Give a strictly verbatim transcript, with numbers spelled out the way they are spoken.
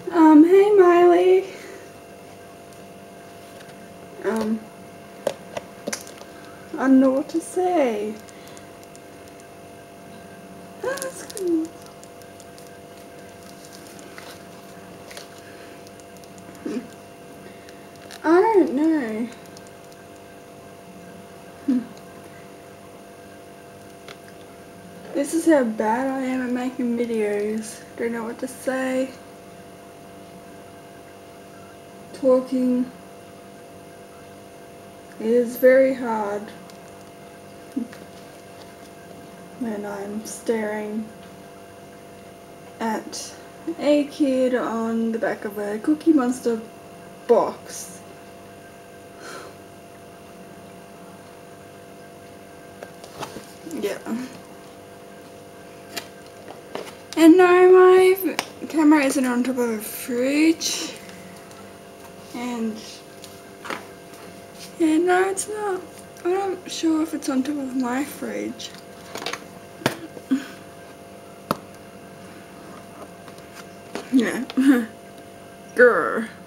Um, hey Miley. Um, I don't know what to say. That's cool. I don't know. This is how bad I am at making videos. Don't know what to say. Talking is very hard when I'm staring at a kid on the back of a Cookie Monster box. Yeah. And no, my camera isn't on top of a fridge. And yeah, no, it's not. I'm not sure if it's on top of my fridge. Yeah. Grr.